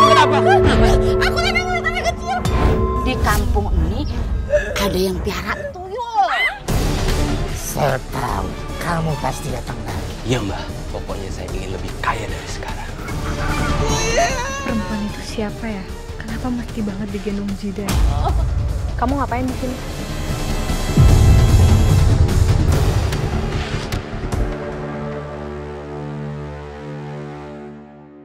Kenapa? Aku kan yang ngeliat anak kecil. Di kampung ini ada yang piara tuyul. Saya tahu kamu pasti datang lagi. Iya mbak, pokoknya saya ingin lebih kaya dari sekarang. Perempuan itu siapa ya? Kenapa mesti banget digendong Zidan? Kamu ngapain di sini?